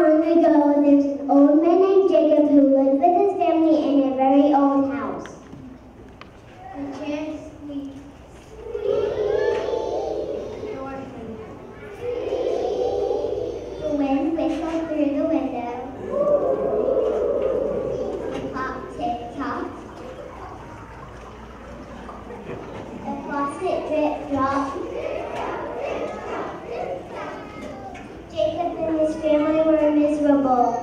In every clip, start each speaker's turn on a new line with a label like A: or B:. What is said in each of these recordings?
A: long ago, there's an old man named Jacob who lived with his family in a very old house. The chair squeaked. The wind whistled through the window. The clock tick-tocked. The faucet drip-dropped. Jacob and his family were miserable.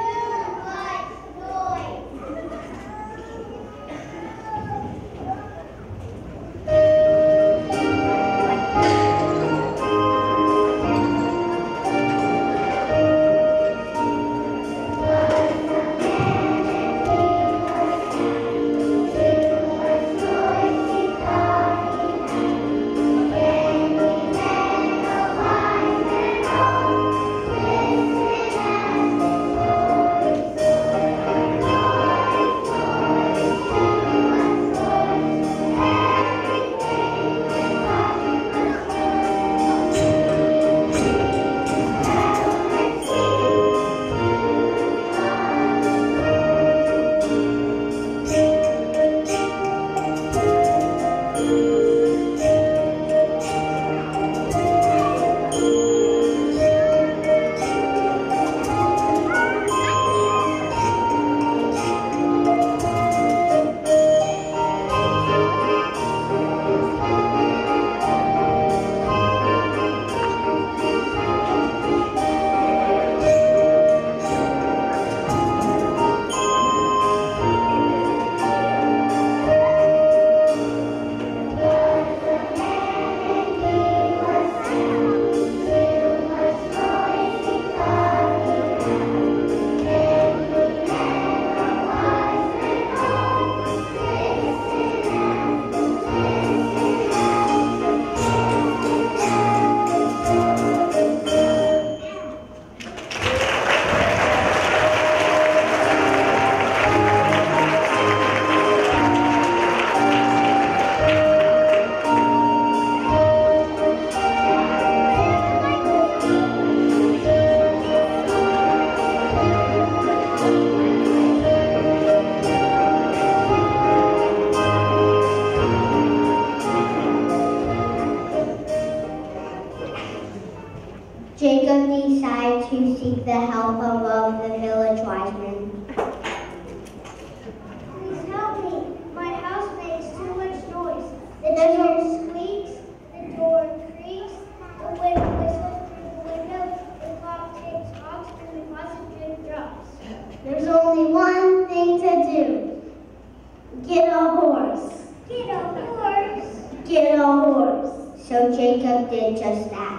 A: Jacob decided to seek the help of the village wise men. Please help me. My house makes too much noise. The chair squeaks, the door creaks, the wind whistles through the window, the clock tick-tocks, and the faucet drip-drops. There's only one thing to do. Get a horse. Get a horse. Get a horse. So Jacob did just that.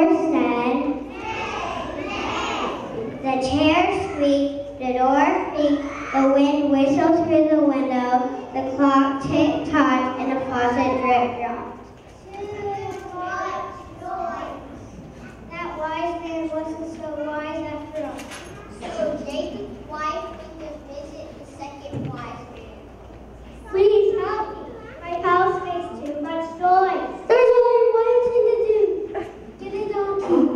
A: horse said, the chair squeaked, the door creaked, the wind whistled through the window, the clock tick-tocked, and the faucet drip-dropped. That wise man wasn't so wise after all. So Jacob's wife went to visit the second wise man. Please help me. My house makes too much noise. There's only one thing to do. Get a donkey.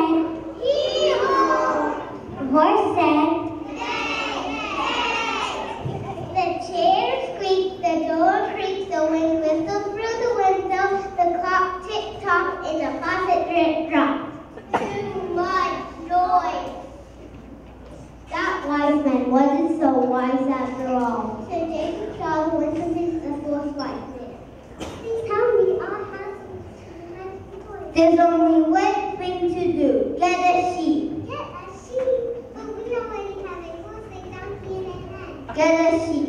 A: said, "Hee-haw." The horse said, the chair squeaked, the door creaked, the wind whistled through the window, the clock tick-tocked, and the faucet drip-dropped. Too much noise. That wise man wasn't so wise after all. So Jacob saw the wisdom of the fourth wise man. Please tell me, I have some toys. There's only one thing to do. Get a sheep. Get a sheep? But we already have a horse, a donkey, and a hen. Get a sheep.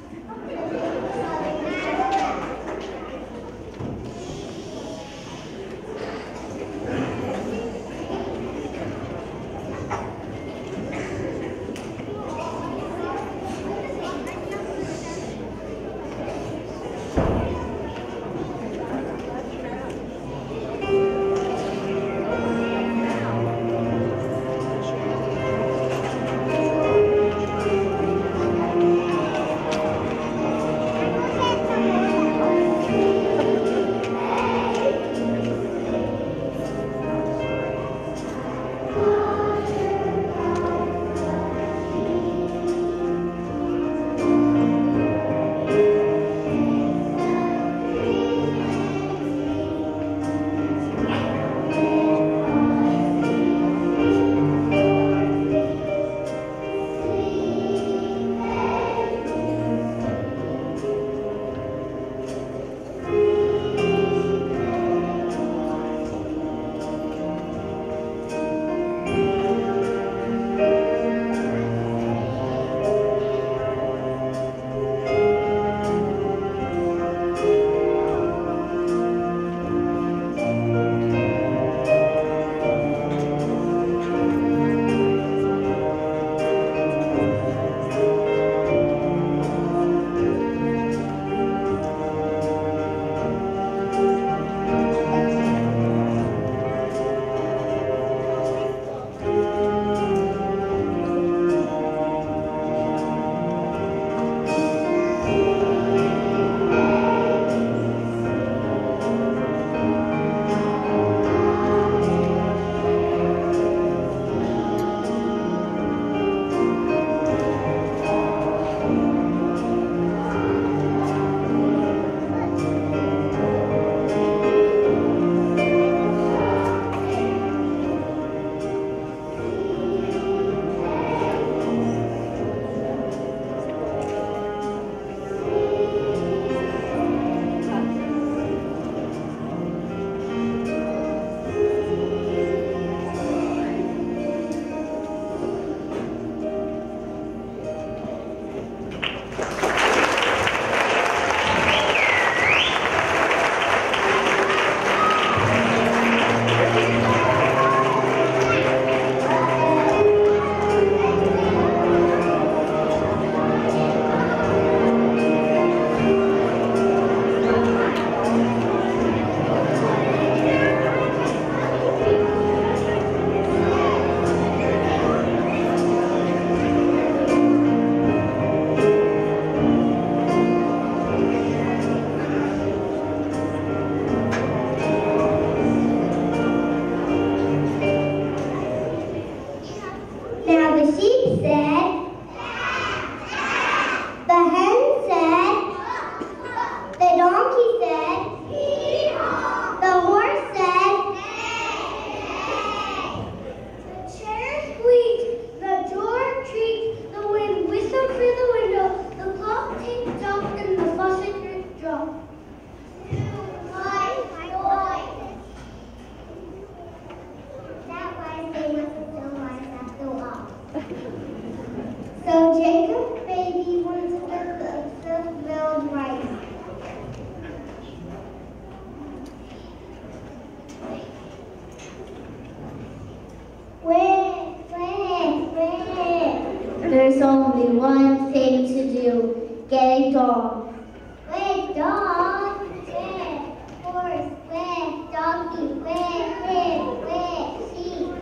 B: There's only one thing to do. Get a dog.
A: Where dog? Where horse? Where donkey? Where pig? Where sheep?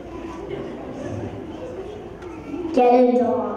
B: Get a dog.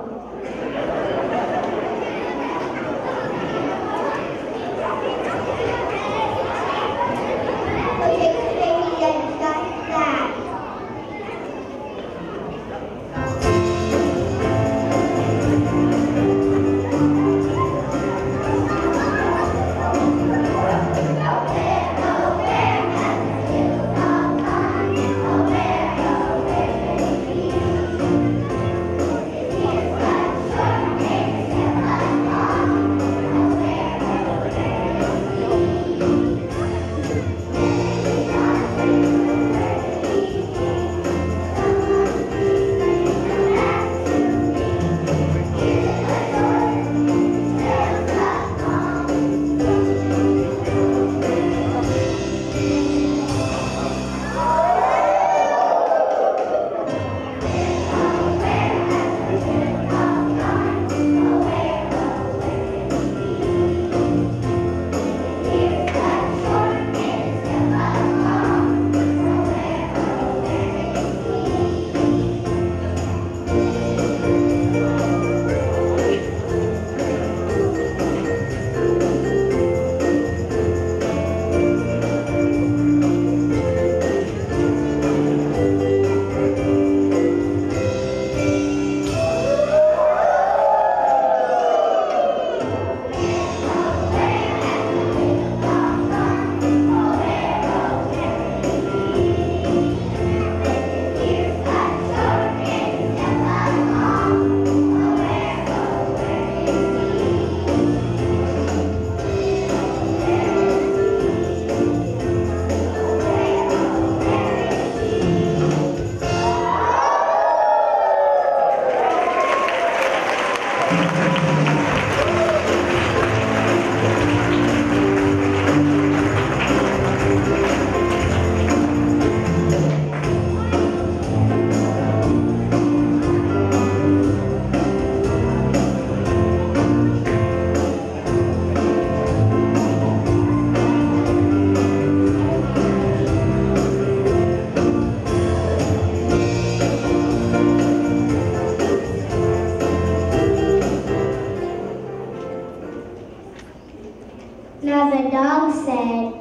B: said.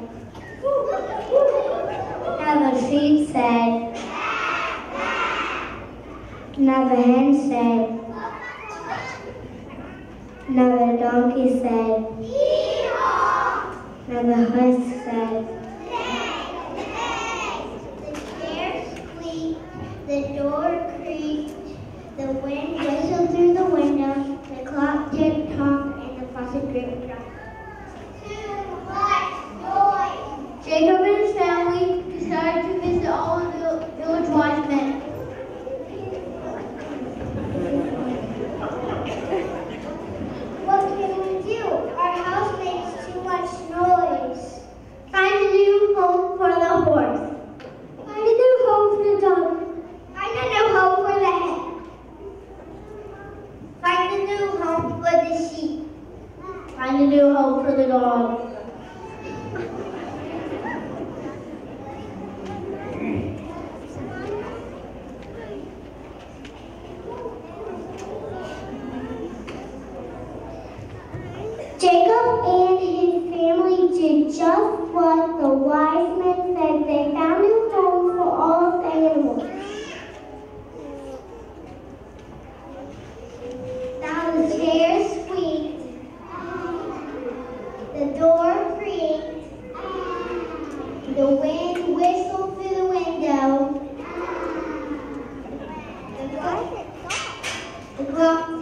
B: Now the sheep said. Now the hen said. Now the donkey said. Now the horse said.
A: The chair squeaked, the door creaked, the wind whistled through the window, the clock ticked-tocked, and the faucet dripped dry. Too much noise!
B: Jacob and his family decided to visit all of the village wise men.
A: What can we do? Our house makes too much noise.
B: Find a new home for the horse.
A: Find a new home for the dog. Find a new home for the hen.
B: Find a new home for the sheep. Find a new home for the dog.
A: Jacob and his family did just what the wise men said. They found new homes for all of the animals. Now the chair squeaked, the door creaked, the wind whistled through the window, the clock